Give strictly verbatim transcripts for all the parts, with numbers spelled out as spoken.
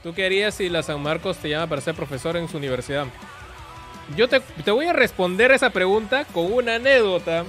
¿Tú qué harías si la San Marcos te llama para ser profesor en su universidad? Yo te, te voy a responder esa pregunta con una anécdota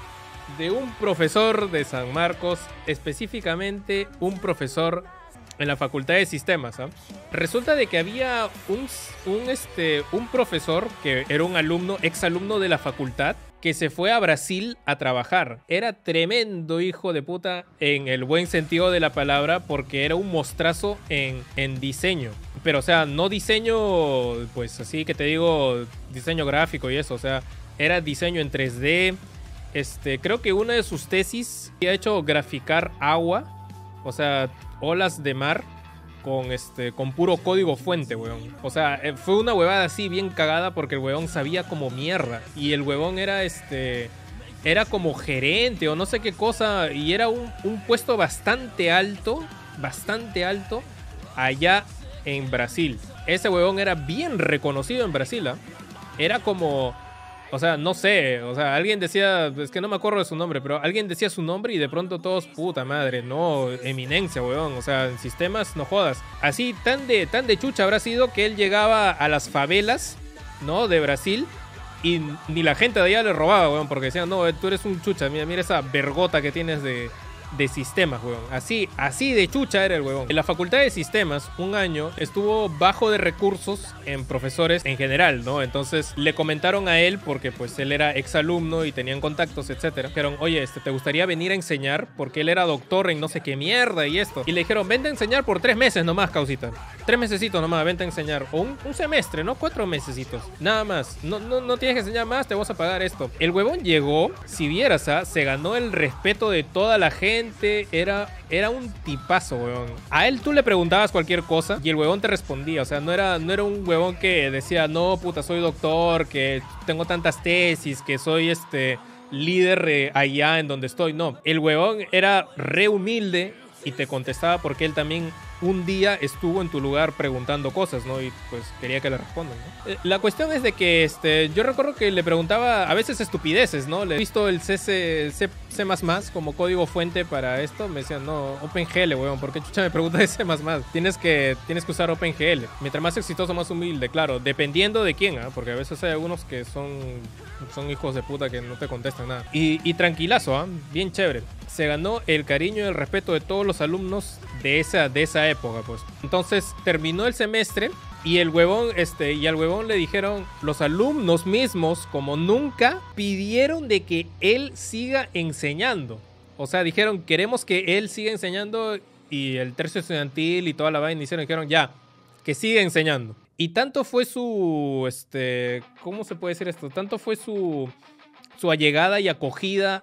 de un profesor de San Marcos, específicamente un profesor en la Facultad de Sistemas. ¿eh? Resulta de que había un, un, este, un profesor que era un alumno, exalumno de la facultad, que se fue a Brasil a trabajar. Era tremendo hijo de puta en el buen sentido de la palabra, porque era un mostrazo en, en diseño. Pero, o sea, no diseño, pues así que te digo, diseño gráfico y eso. O sea, era diseño en tres D. Este, creo que una de sus tesis ha hecho graficar agua. O sea, olas de mar con, este, con puro código fuente, weón. O sea, fue una huevada así bien cagada porque el weón sabía como mierda. Y el huevón era, este... Era como gerente o no sé qué cosa. Y era un, un puesto bastante alto, bastante alto, allá en Brasil. Ese huevón era bien reconocido en Brasil, ¿eh? Era como... O sea, no sé, o sea, alguien decía, es que no me acuerdo de su nombre, pero alguien decía su nombre y de pronto todos, puta madre, no, eminencia, weón, o sea, en sistemas, no jodas. Así, tan de, tan de chucha habrá sido que él llegaba a las favelas, ¿no?, de Brasil, y ni la gente de allá le robaba, weón, porque decían, no, tú eres un chucha, mira, mira esa vergota que tienes de... de sistemas, weón. Así, así de chucha era el weón. En la Facultad de Sistemas, un año, estuvo bajo de recursos en profesores en general, ¿no? Entonces, le comentaron a él, porque pues él era exalumno y tenían contactos, etcétera. Dijeron, oye, este, ¿te gustaría venir a enseñar? Porque él era doctor en no sé qué mierda y esto. Y le dijeron, vente a enseñar por tres meses nomás, causita. Tres mesecitos nomás, vente a enseñar. O un, un semestre, ¿no? Cuatro mesecitos. Nada más. No, no, no tienes que enseñar más, te vas a pagar esto. El huevón llegó, si vieras, ¿ah? Se ganó el respeto de toda la gente. Era, era un tipazo, weón. A él tú le preguntabas cualquier cosa y el huevón te respondía. O sea, no era, no era un huevón que decía, no, puta, soy doctor, que tengo tantas tesis, que soy este líder eh, allá en donde estoy. No, el huevón era re humilde y te contestaba porque él también un día estuvo en tu lugar preguntando cosas, ¿no? Y pues quería que le respondan, ¿no? Eh, la cuestión es de que este, yo recuerdo que le preguntaba a veces estupideces, ¿no? Le he visto el C, C, C, C++ como código fuente para esto. Me decían, no, OpenGL, weón, ¿por qué chucha me preguntas de C++? Tienes que, tienes que usar OpenGL. Mientras más exitoso, más humilde, claro, dependiendo de quién, ¿eh? Porque a veces hay algunos que son, son hijos de puta que no te contestan nada. Y, y tranquilazo, ¿eh? Bien chévere. Se ganó el cariño y el respeto de todos los alumnos de esa, de esa época, pues. Entonces terminó el semestre y el huevón, este, y al huevón le dijeron, los alumnos mismos, como nunca, pidieron de que él siga enseñando. O sea, dijeron, queremos que él siga enseñando, y el tercio estudiantil y toda la vaina hicieron, dijeron, ya, que siga enseñando. Y tanto fue su, este, ¿cómo se puede decir esto? Tanto fue su, su allegada y acogida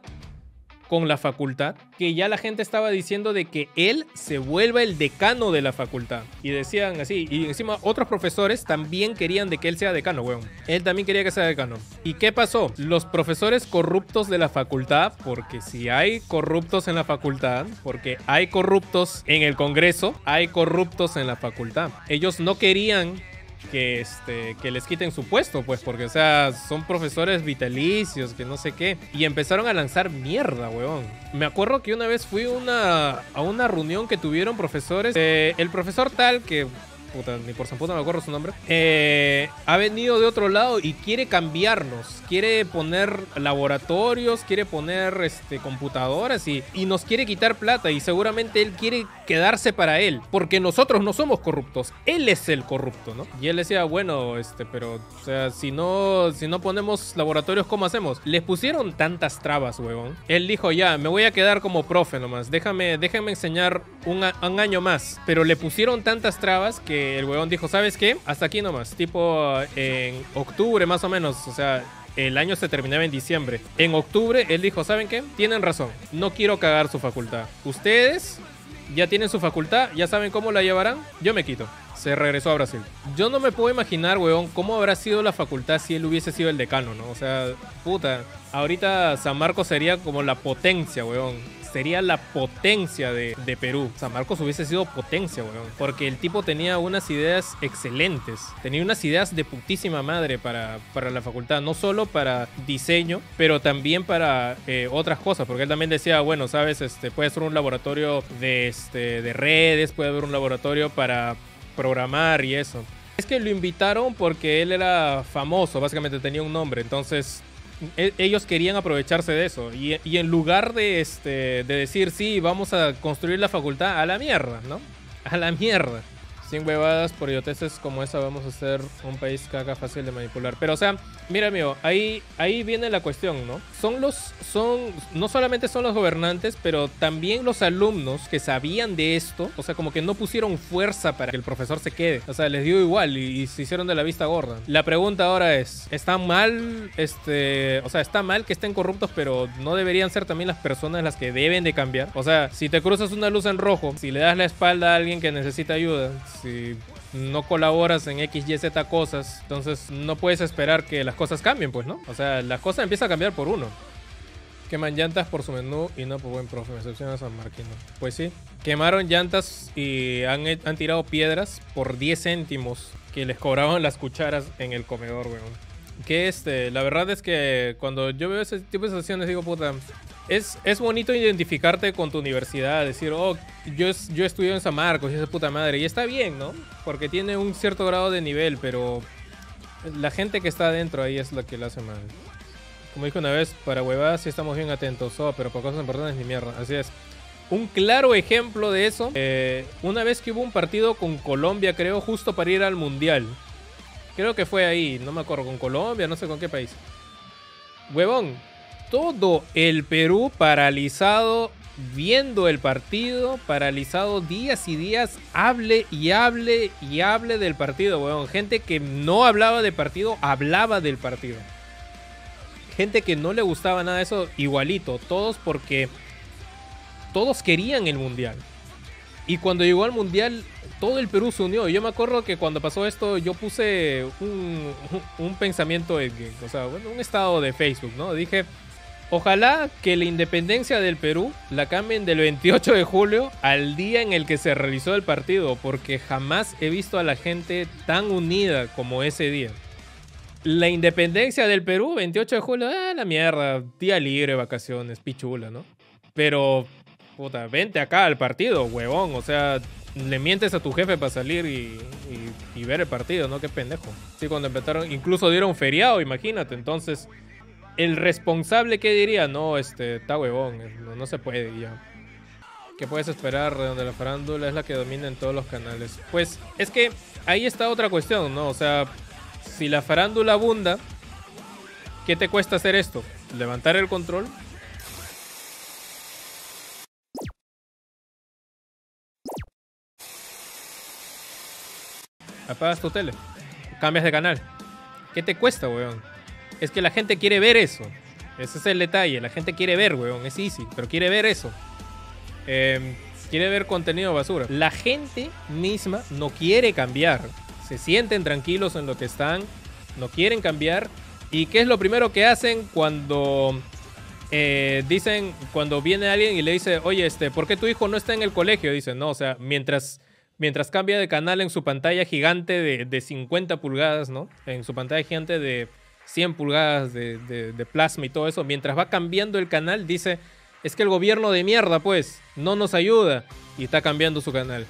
con la facultad, que ya la gente estaba diciendo de que él se vuelva el decano de la facultad. Y decían así, y encima otros profesores también querían de que él sea decano, weón. Él también quería que sea decano. ¿Y qué pasó? Los profesores corruptos de la facultad, porque si hay corruptos en la facultad, porque hay corruptos en el Congreso, hay corruptos en la facultad. Ellos no querían que, este, que les quiten su puesto, pues, porque, o sea, son profesores vitalicios, que no sé qué. Y empezaron a lanzar mierda, weón. Me acuerdo que una vez fui una, a una reunión que tuvieron profesores. Eh, el profesor tal, que... puta, ni por San puta me acuerdo su nombre, eh, ha venido de otro lado y quiere cambiarnos, quiere poner laboratorios, quiere poner este, computadoras y, y nos quiere quitar plata, y seguramente él quiere quedarse para él, porque nosotros no somos corruptos, él es el corrupto, ¿no? Y él decía, bueno, este, pero, o sea, si no, si no ponemos laboratorios, ¿cómo hacemos? Les pusieron tantas trabas, huevón. Él dijo, ya, me voy a quedar como profe nomás, déjame, déjame enseñar un, a, un año más, pero le pusieron tantas trabas que el huevón dijo, ¿sabes qué? Hasta aquí nomás, tipo en octubre más o menos, o sea, el año se terminaba en diciembre. En octubre él dijo, ¿saben qué? Tienen razón, no quiero cagar su facultad. Ustedes ya tienen su facultad, ya saben cómo la llevarán, yo me quito. Se regresó a Brasil. Yo no me puedo imaginar, weón, cómo habrá sido la facultad si él hubiese sido el decano, ¿no? O sea, puta, ahorita San Marcos sería como la potencia, weón. Sería la potencia de, de Perú. San Marcos hubiese sido potencia, weón. Porque el tipo tenía unas ideas excelentes. Tenía unas ideas de putísima madre para, para la facultad. No solo para diseño, pero también para eh, otras cosas. Porque él también decía, bueno, sabes, este, puede ser un laboratorio de, este, de redes, puede haber un laboratorio para... programar y eso. Es que lo invitaron porque él era famoso, básicamente tenía un nombre, entonces e ellos querían aprovecharse de eso. Y, y en lugar de, este, de decir, sí, vamos a construir la facultad, a la mierda, ¿no? A la mierda. Sin huevadas, por idioteces como esa vamos a ser un país caca fácil de manipular. Pero, o sea, mira, amigo, ahí, ahí viene la cuestión, ¿no? Son los, son, no solamente son los gobernantes, pero también los alumnos que sabían de esto. O sea, como que no pusieron fuerza para que el profesor se quede. O sea, les dio igual y, y se hicieron de la vista gorda. La pregunta ahora es, ¿está mal, este, o sea, está mal que estén corruptos, pero no deberían ser también las personas las que deben de cambiar? O sea, si te cruzas una luz en rojo, si le das la espalda a alguien que necesita ayuda, si no colaboras en X, Y, Z cosas, entonces no puedes esperar que las cosas cambien, pues, ¿no? O sea, las cosas empiezan a cambiar por uno. Queman llantas por su menú y no por buen profe, me excepciona San Marquino. Pues sí, quemaron llantas y han, han tirado piedras por diez céntimos que les cobraban las cucharas en el comedor, weón. Que este, la verdad es que cuando yo veo ese tipo de situaciones digo, puta, es, es bonito identificarte con tu universidad, decir, oh, yo, yo estudio en San Marcos y esa puta madre, y está bien, ¿no? Porque tiene un cierto grado de nivel, pero la gente que está adentro ahí es la que la hace mal. Como dije una vez, para huevadas sí estamos bien atentos, oh, pero para cosas importantes ni mierda, así es. Un claro ejemplo de eso, eh, una vez que hubo un partido con Colombia, creo, justo para ir al Mundial. Creo que fue ahí, no me acuerdo, con Colombia, no sé con qué país. Huevón, todo el Perú paralizado, viendo el partido, paralizado días y días, hable y hable y hable del partido, huevón. Gente que no hablaba del partido, hablaba del partido. Gente que no le gustaba nada de eso, igualito. Todos porque todos querían el Mundial. Y cuando llegó al Mundial, todo el Perú se unió. Yo me acuerdo que cuando pasó esto, yo puse un, un, un pensamiento, en, o sea, bueno, un estado de Facebook, ¿no? Dije, ojalá que la independencia del Perú la cambien del veintiocho de julio al día en el que se realizó el partido, porque jamás he visto a la gente tan unida como ese día. La independencia del Perú, veintiocho de julio, ah, la mierda, día libre, vacaciones, pichula, ¿no? Pero, puta, vente acá al partido, huevón, o sea, le mientes a tu jefe para salir y, y, y ver el partido, ¿no? Qué pendejo. Sí, cuando empezaron, incluso dieron feriado, imagínate. Entonces, el responsable, ¿qué diría? No, este, está huevón, no, no se puede ya. ¿Qué puedes esperar de donde la farándula es la que domina en todos los canales? Pues, es que ahí está otra cuestión, ¿no? O sea, si la farándula abunda, ¿qué te cuesta hacer esto? ¿Levantar el control? Apagas tu tele, cambias de canal. ¿Qué te cuesta, weón? Es que la gente quiere ver eso. Ese es el detalle. La gente quiere ver, weón. Es easy, pero quiere ver eso. Eh, quiere ver contenido basura. La gente misma no quiere cambiar. Se sienten tranquilos en lo que están. No quieren cambiar. ¿Y qué es lo primero que hacen cuando eh, dicen, cuando viene alguien y le dice, oye, este, ¿por qué tu hijo no está en el colegio? Dicen, no, o sea, mientras... Mientras cambia de canal en su pantalla gigante de, de cincuenta pulgadas, ¿no? En su pantalla gigante de cien pulgadas de, de, de plasma y todo eso. Mientras va cambiando el canal, dice, es que el gobierno de mierda, pues, no nos ayuda. Y está cambiando su canal.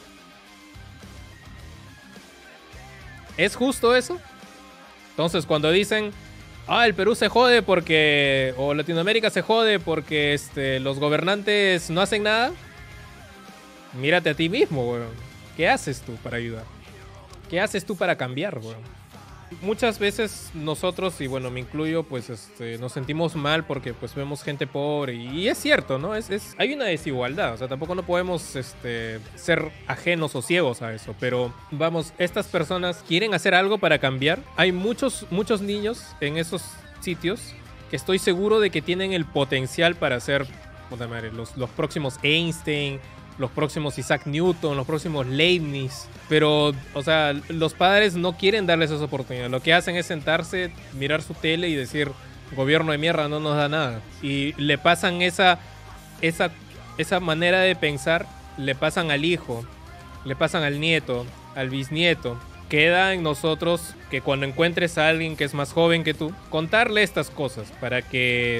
¿Es justo eso? Entonces, cuando dicen, ah, el Perú se jode porque... o Latinoamérica se jode porque este, los gobernantes no hacen nada... Mírate a ti mismo, weón. ¿Qué haces tú para ayudar? ¿Qué haces tú para cambiar, weón? Muchas veces nosotros, y bueno, me incluyo, pues este, nos sentimos mal porque pues vemos gente pobre. Y es cierto, ¿no? Es, es, hay una desigualdad. O sea, tampoco no podemos este, ser ajenos o ciegos a eso. Pero vamos, estas personas quieren hacer algo para cambiar. Hay muchos, muchos niños en esos sitios que estoy seguro de que tienen el potencial para ser, puta madre, los, los próximos Einstein, los próximos Isaac Newton, los próximos Leibniz. Pero, o sea, los padres no quieren darles esa oportunidad. Lo que hacen es sentarse, mirar su tele y decir, gobierno de mierda no nos da nada. Y le pasan esa, esa, esa manera de pensar, le pasan al hijo, le pasan al nieto, al bisnieto. Queda en nosotros que cuando encuentres a alguien que es más joven que tú, contarle estas cosas para que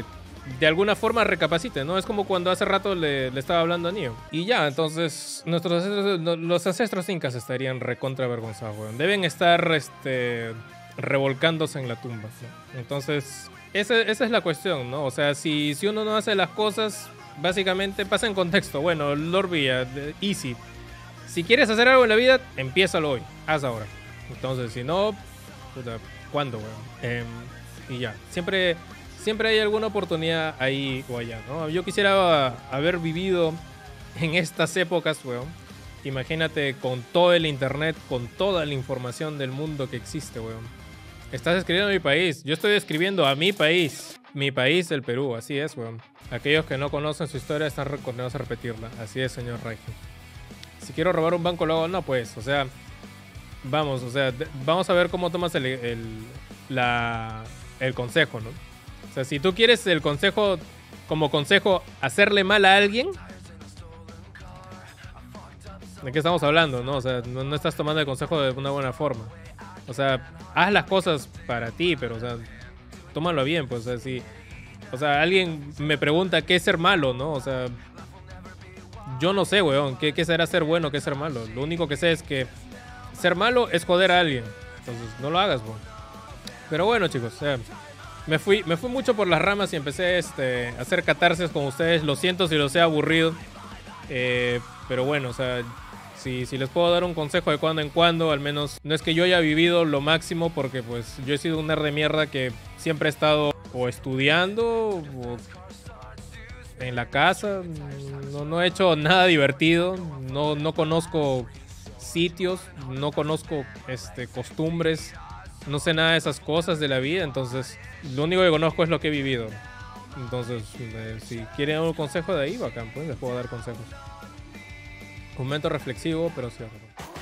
de alguna forma recapacite, ¿no? Es como cuando hace rato le, le estaba hablando a Neo. Y ya, entonces, nuestros ancestros, los ancestros incas estarían recontra avergonzados, weón. Deben estar, este, revolcándose en la tumba, ¿no? Entonces, esa, esa es la cuestión, ¿no? O sea, si, si uno no hace las cosas, básicamente pasa en contexto. Bueno, Lord Villa, easy. Si quieres hacer algo en la vida, empiézalo hoy, haz ahora. Entonces, si no, puta, ¿cuándo, weón? Eh, y ya, siempre... Siempre hay alguna oportunidad ahí o allá, ¿no? Yo quisiera haber vivido en estas épocas, weón. Imagínate con todo el internet, con toda la información del mundo que existe, weón. Estás escribiendo a mi país. Yo estoy escribiendo a mi país. Mi país, el Perú. Así es, weón. Aquellos que no conocen su historia están condenados a repetirla. Así es, señor Raiji. Si quiero robar un banco, lo hago. No, pues, o sea... Vamos, o sea, vamos a ver cómo tomas el, el, la, el consejo, ¿no? O sea, si tú quieres el consejo, como consejo, hacerle mal a alguien, ¿de qué estamos hablando, no? O sea, no, no estás tomando el consejo de una buena forma. O sea, haz las cosas para ti, pero, o sea, tómalo bien, pues, o sea, si... O sea, alguien me pregunta qué es ser malo, ¿no? O sea, yo no sé, weón, qué, qué será ser bueno, qué es ser malo. Lo único que sé es que ser malo es joder a alguien. Entonces, no lo hagas, weón. Pero bueno, chicos, o sea... Me fui, me fui mucho por las ramas y empecé este, a hacer catarsis con ustedes. Lo siento si los he aburrido. Eh, pero bueno, o sea, si, si les puedo dar un consejo de cuando en cuando, al menos no es que yo haya vivido lo máximo, porque pues yo he sido un nerd de mierda que siempre he estado o estudiando o en la casa. No, no he hecho nada divertido. No, no conozco sitios, no conozco este, costumbres. No sé nada de esas cosas de la vida, entonces lo único que conozco es lo que he vivido. Entonces, eh, si quieren un consejo de ahí, bacán, pues les puedo dar consejos. Un momento reflexivo, pero cierto.